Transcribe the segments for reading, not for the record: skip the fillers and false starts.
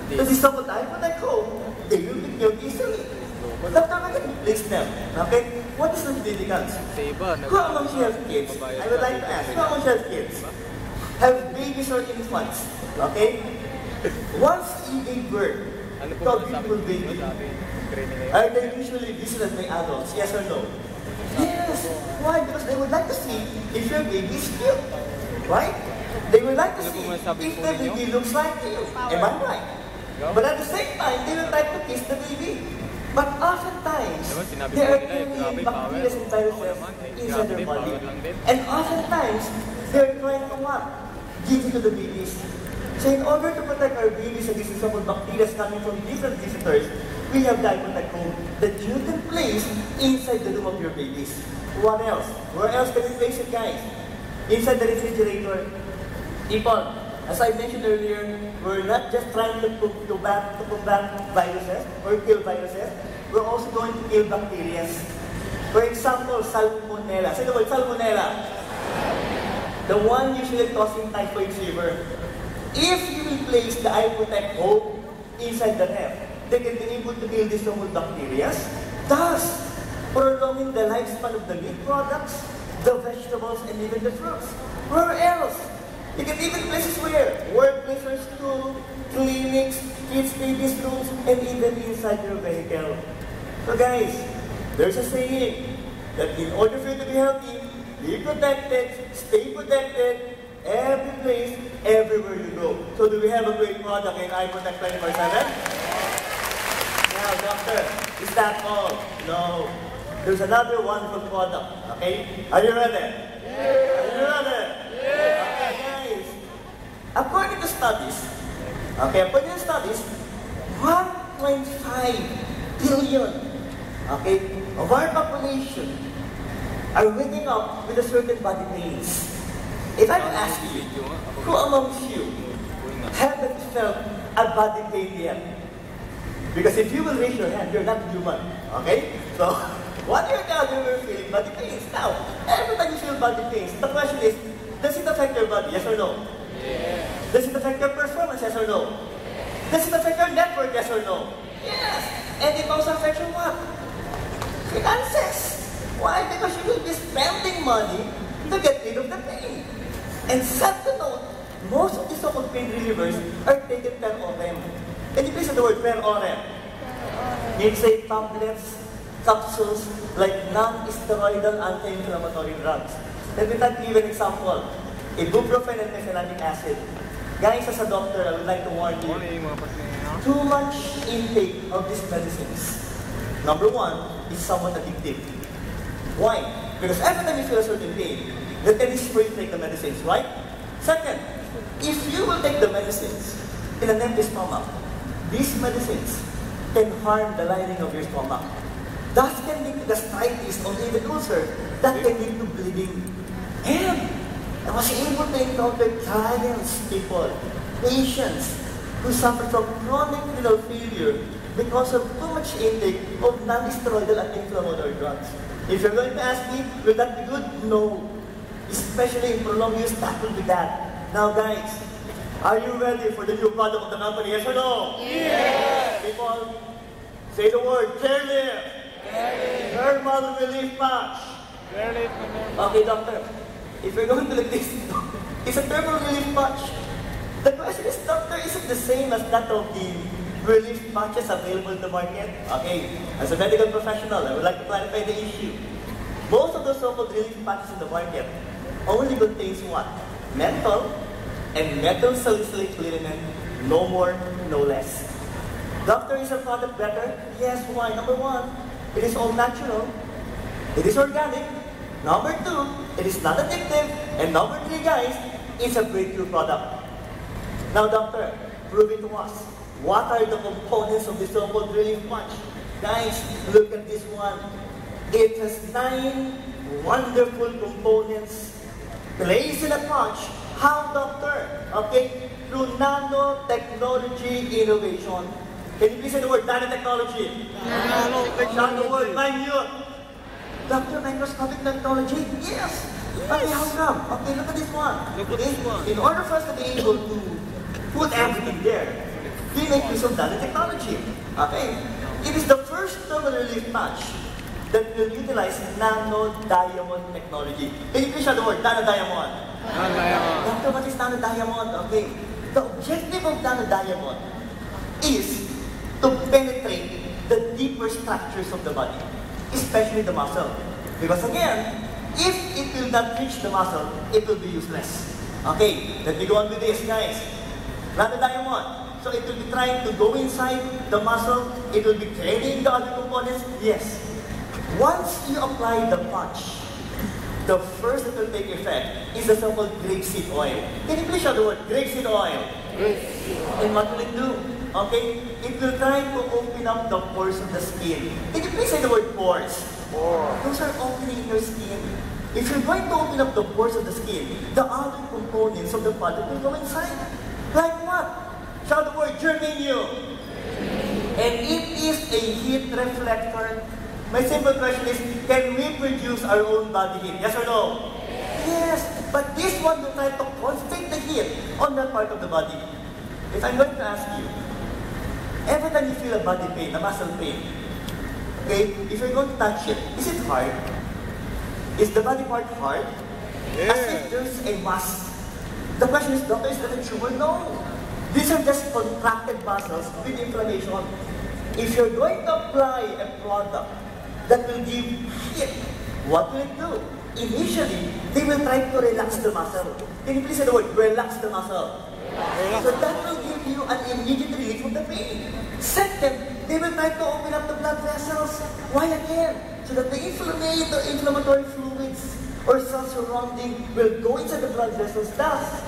Because it's someone I would like home, they will be killed easily. Doctor, we can replace them. Okay? What is the significance? Who among you have kids? I would like to ask, who among you have kids? Have babies or infants? Okay? Once you gave birth to a beautiful baby, are they usually visited by adults? Yes or no? Yes. Why? Because they would like to see if your baby is cute. Right? They would like to see if the baby looks like you. Am I right? But at the same time, they would like to kiss the baby. But oftentimes, there are carrying bacteria and viruses inside their body. And oftentimes, they're trying to what? Give it to the babies. So in order to protect our babies against some bacteria coming from different visitors, we have the protect home that you can place inside the room of your babies. What else? Where else can we place it, guys? Inside the refrigerator. People, as I mentioned earlier, we're not just trying to combat viruses or kill viruses. We're also going to kill bacteria. For example, salmonella. Say the word, salmonella. The one usually causing typhoid fever. If you will place the eye protect home inside the ref, they can be able to kill these normal bacteria, thus prolonging the lifespan of the meat products, the vegetables, and even the fruits. Where else? You can even places where? Workplaces, school, clinics, kids' babies' rooms, and even inside your vehicle. So guys, there's a saying that in order for you to be healthy, be protected, stay protected, every place, everywhere you go. So do we have a great product in Eye Protect 24/7? Now, doctor, is that all? No. There's another wonderful product, okay? Are you ready? Yeah. Are you ready? Yeah. Okay, guys. According to studies, 1.5 billion, of our population are waking up with a certain body pains. If I would ask you, who amongst you haven't felt a body pain yet? Because if you will raise your hand, you're not human. Okay? So, 1 year now, you were feeling body pains. Now, every time you feel body pains, the question is, does it affect your body? Yes or no? Yes. Does it affect your performance? Yes or no? Does it affect your network? Yes or no? Yes. And it also affects your what? Finances. Why? Because you will be spending money to get rid of the pain. And sad to note, most of these so-called pain relievers are taken per orem. Can you please say the word per orem? You say tablets, capsules, like non-steroidal anti-inflammatory drugs. Let me give you an example. Ibuprofen and methylamic acid. Guys, as a doctor, I would like to warn you, too much intake of these medicines, number one, is somewhat addictive. Why? Because every time you feel a certain pain, the tennis spray take the medicines, right? Second, if you will take the medicines in an empty stomach, these medicines can harm the lining of your stomach. Thus can lead to gastritis or even ulcer that can lead to bleeding. And I was able to encounter clients, people, patients who suffer from chronic renal failure because of too much intake of non-steroidal anti-inflammatory drugs. If you're going to ask me, will that be good? No. Especially in prolonged use, that will be bad. Now guys, are you ready for the new product of the company? Yes or no? Yes! People, say the word, chairlift! Thermal relief patch! Okay, doctor. If you're going to look this, it's a thermal relief patch. The question is, doctor, is it the same as that of the relief patches available in the market? Okay, as a medical professional, I would like to clarify the issue. Most of the so-called relief patches in the market only contains what? Menthol and metal salicylate liniment, no more, no less. Doctor, is a product better? Yes, why? Number one, it is all natural. It is organic. Number two, it is not addictive. And number three, guys, it's a breakthrough product. Now, doctor, prove it to us. What are the components of this so-called relief patch? Guys, look at this one. It has 9 wonderful components placed in a patch. How, doctor? Okay, through nanotechnology innovation. Can you please say the word nanotechnology? Nanotechnology. The word minute. Doctor, microscopic technology? Yes. Okay, how come? Okay, look at this one. In order for us to be able to put everything there, we make use of nanotechnology. Okay? It is the first thermal relief patch that will utilize nano-diamond technology. Can you please shout the word, nano-diamond? Nano-diamond. Doctor, what is nano-diamond? Okay. The objective of nano-diamond is to penetrate the deeper structures of the body, especially the muscle. Because again, if it will not reach the muscle, it will be useless. Okay, let me go on with this, guys. Nano-diamond. So it will be trying to go inside the muscle, it will be training the other components. Yes. Once you apply the patch, the first that will take effect is the so-called grapeseed oil. Can you please show the word grapeseed oil? And what will it do? Okay? It will try to open up the pores of the skin. Can you please say the word pores? Those are opening in your skin. If you're going to open up the pores of the skin, the other components of the body will go inside. Like what? Shout the word germanium. And it is a heat reflector. My simple question is, can we produce our own body heat? Yes or no? Yes. But this one will try to concentrate the heat on that part of the body. If I'm going to ask you, every time you feel a body pain, a muscle pain, okay, if you're going to touch it, is it hard? Is the body part hard? Yeah. As if there's a mass. The question is, doctor, is that a tumor? No. These are just contracted muscles with inflammation. If you're going to apply a product that will give heat, what will it do? Initially, they will try to relax the muscle. Can you please say the word, relax the muscle? So that will give you an immediate relief from the pain. Second, they will try to open up the blood vessels. Why again? So that the inflammatory fluids or cells surrounding will go inside the blood vessels, thus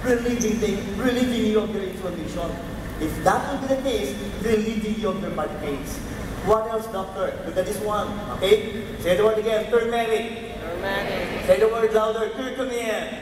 relieving you of your inflammation. If that will be the case, relieving you of your body pains. What else, doctor? Look at this one, okay? Say the word again, turmeric. Turmeric. Say the word louder, curcumin.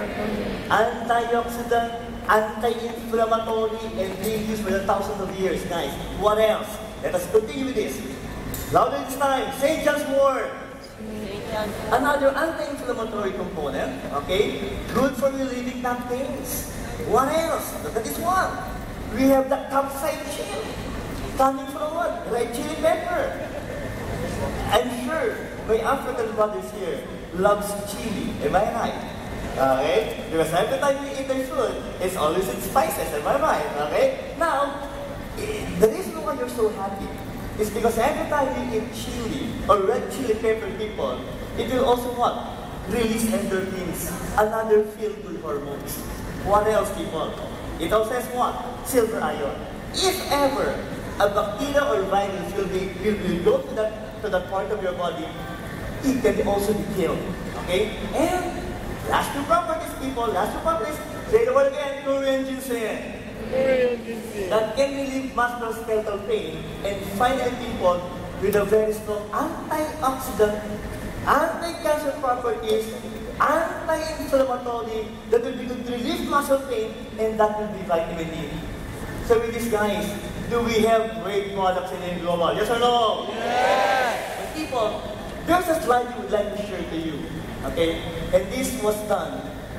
Antioxidant, anti-inflammatory, and being used for thousands of years, guys. What else? Let us continue with this. Louder this time, St. John's wort. Another anti-inflammatory component, okay? Good for relieving back pains. What else? Look at this one. We have the capsaicin. Coming from what? Red chili pepper. I'm sure my African brothers here loves chili. Am I right? Okay? Because every time we eat their food, it's always in spices. Am I right? Okay? Now, the reason why you're so happy is because every time you eat chili or red chili pepper, people, it will also what? Release endorphins, another feel-good hormones. What else, people? It also has what? Silver ion. If ever a bacteria or virus will go to that part of your body, it can also be killed. Okay? And last two properties, people, last two properties, say the word again, Korean ginseng. That can relieve musculoskeletal pain. And finally, people, with a very strong antioxidant, anti-cancer properties, anti-inflammatory, that will be good to relieve muscle pain, and that will be vitamin D. So with these guys, do we have great products in global? Yes or no? Yes! And people, there's a slide we would like to share to you. Okay? And this was done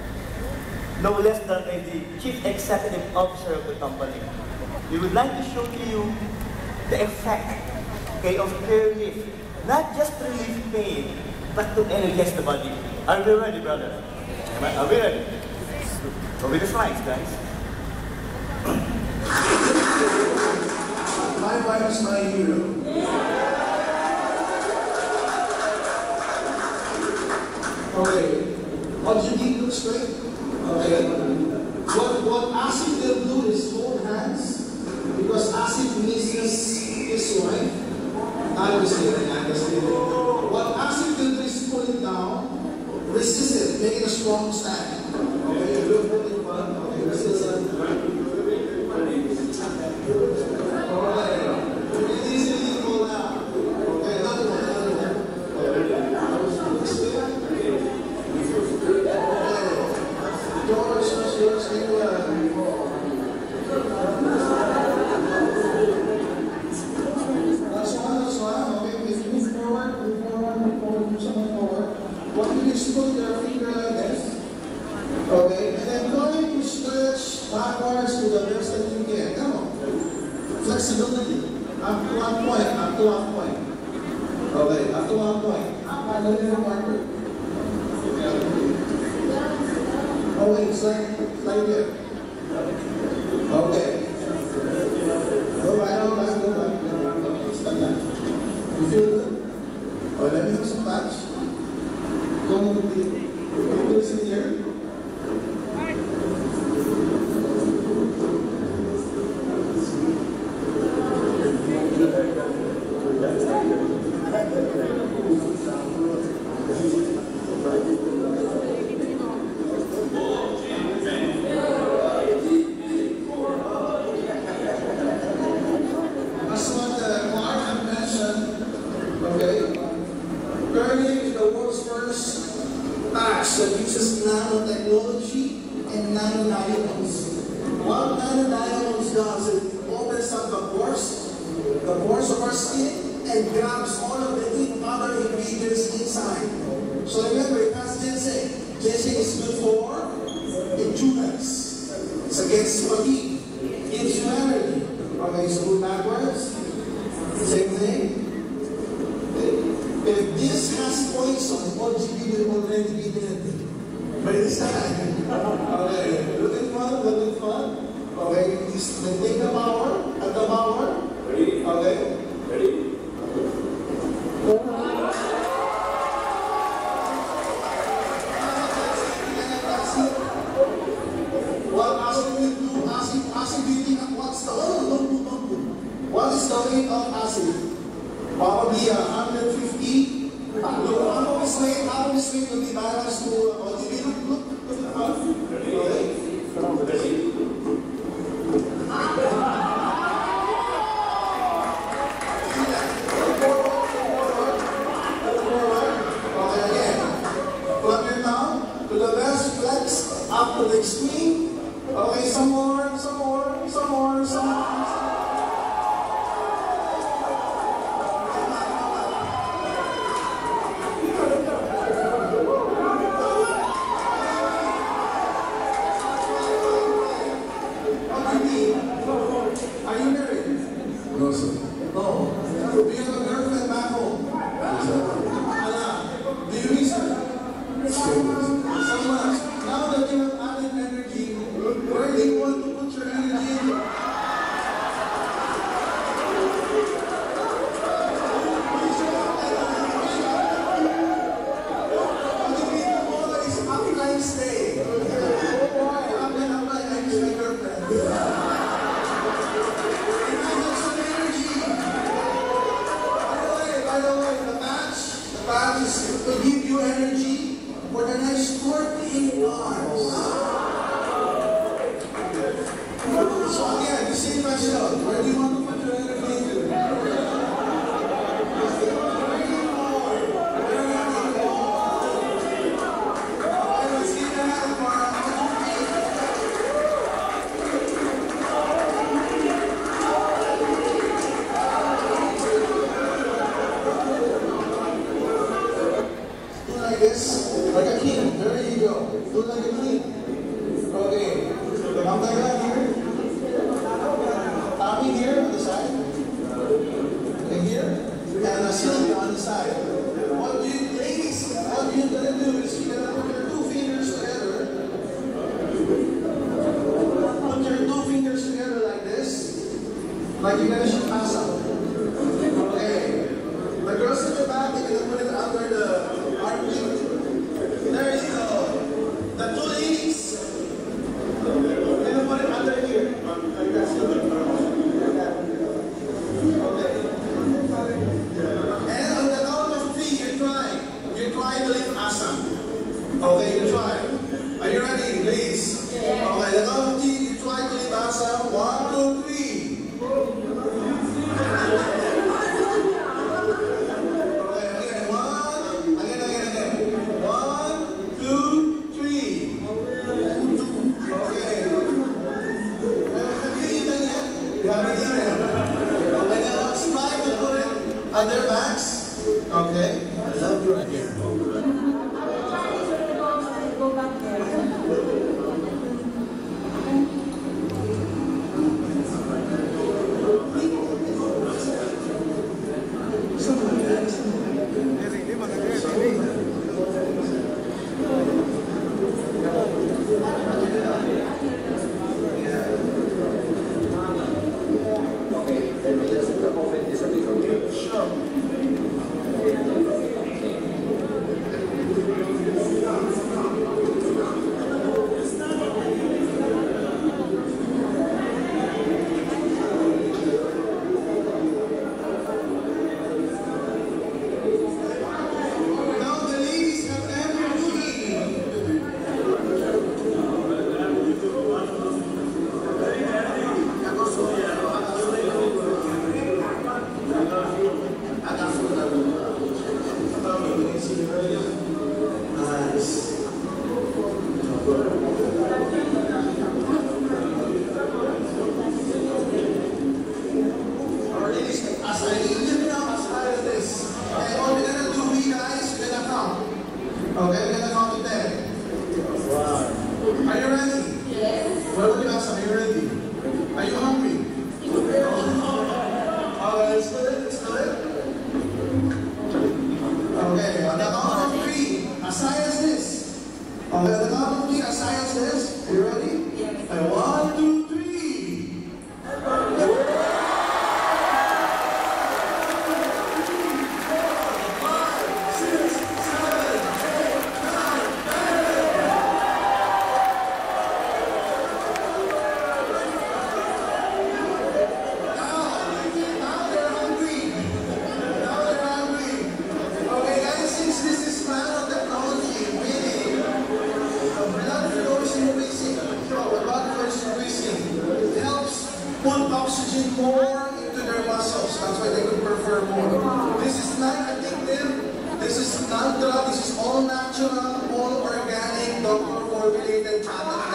no less than by the Chief Executive Officer of the company. We would like to show to you the effect, okay, of Clear Lift. Not just to relieve pain, but to energize the body. Are we ready, brother? Are we ready? Go with the slides, guys. My wife is my hero. Okay. What you need looks great. Okay. What acid will do is hold hands, because acid misses his wife. I understand. What acid will do is pull it down, resist it, make it a strong stand. Okay, you put it on. Okay, resist it. Alright. You can easily pull out. Okay, another one. George, That's one. Okay, we move forward. What you just put your finger like this. Okay, and then going to stretch backwards to the best that you can. Come on. flexibility. Up to one point, up to one point. Okay, up to one point. Marker. Oh wait, it's like here. Okay. Go back. Stop that. You feel good? Oh, let me have some patch. Come on, please sit here. That uses nanotechnology and nanodiamonds. What nanodiamonds does, it opens up the pores of our skin, and grabs all of the other ingredients inside. So remember, it has ginseng. Ginseng is good for endurance. It's against fatigue. Gives you energy. Okay, so move backwards. Same thing. If this has poison, all GB will already be dead. But it's not. Okay, looking fun. Okay, just maintain the power. At the power. Ready? Okay. Ready? What acid will do? Acid breathing. What is the weight of acid? Probably 150. Look, how this weight will be balanced to look at the front. Okay. To the best, flex up to the extreme. Okay, some more. Are you married? No, sir. No. Do you have a girlfriend back home? Yes, sir. Do you miss her? So much. Now that you have added energy, where do you want to put your energy in? Stay. Why? I'm like, I miss my girlfriend. By the way, the patch is to give you energy for the next 48 hours. So again, the same question. Where do you want to put your energy into? Like a king. There you go. Do like a king. Okay. Come like that here. Tommy here on the side. And here. And Sylvia on the side. Ladies, what you're going to do is you're going to put your 2 fingers together. Put your 2 fingers together like this. Like you're going to shoot asa. Okay. The girls in the back, they're going to put it under the armpit. There you go. The 2 ladies. We're going to put it under here. Like that. Okay. And on the count of 3, you're trying. You're trying to lift asam. Okay, you try. Are you ready, ladies? Yeah. Okay, the count of 3, you try to lift asam. 1, 2, 3. On their backs. Okay. I love you right here. Go back there. Please put oxygen more into their muscles. That's why they could perform more. This is not addictive. This is non-drug. This is all natural, all organic, doctor-formulated product.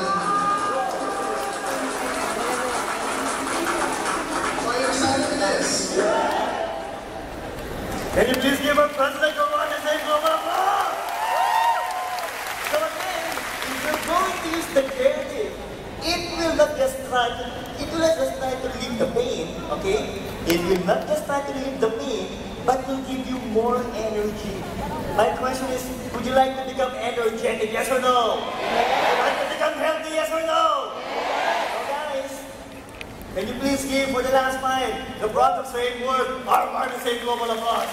So are you excited for this? Can you please give a President Obama the same global applause? So again, if you're going to use the creative, it will not just try to relieve the pain, okay? It will not just try to relieve the pain, but will give you more energy. My question is, would you like to become energetic, yes or no? Would you like to become healthy, yes or no? So guys, can you please give for the last time the product framework or the same global applause?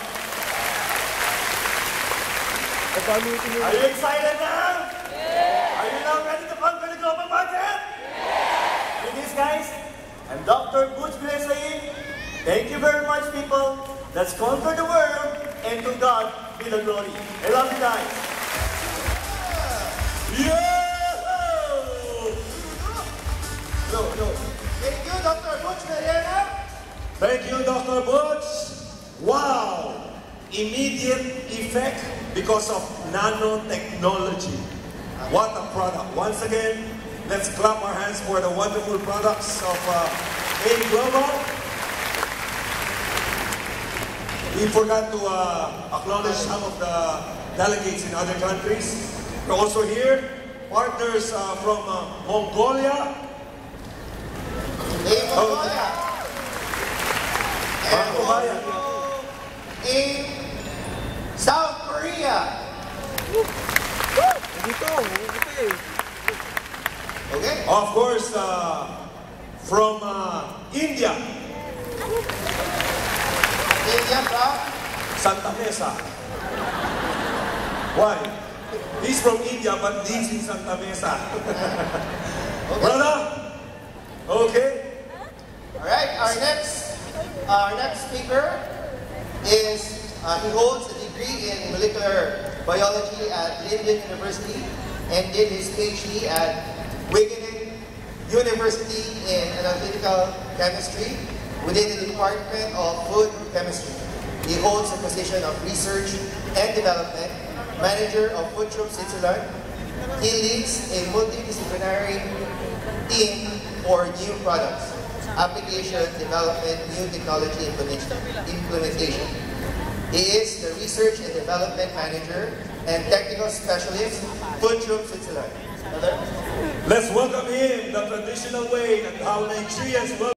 Are you excited now? Yeah. Are you now ready to conquer the global market? Yeah. With these guys, I'm Dr. Butch saying, thank you very much, people. Let's conquer the world, and to God be the glory. I love you guys. Yeah! No. Thank you, Dr. Butch. Thank you, Dr. Butch. Wow! Immediate effect because of nanotechnology. What a product. Once again, let's clap our hands for the wonderful products of AIM Global. We forgot to acknowledge some of the delegates in other countries. We're also here, partners from Mongolia. AIM Mongolia. And Mongolia. AIM South Korea. Okay. Of course, from India. India from Santa Mesa. Why? He's from India but lives in Santa Mesa. Okay. Brother? Okay? Alright, our next speaker is he holds a degree in molecular biology at Linden University and did his PhD at Wageningen University in analytical chemistry within the Department of Food Chemistry. He holds the position of Research and Development Manager of Food Troop Switzerland. He leads a multidisciplinary team for new products, application development, new technology implementation. He is the Research and Development Manager and Technical Specialist, Food Troop Switzerland. Let's welcome him the traditional way and how Nigerians welcome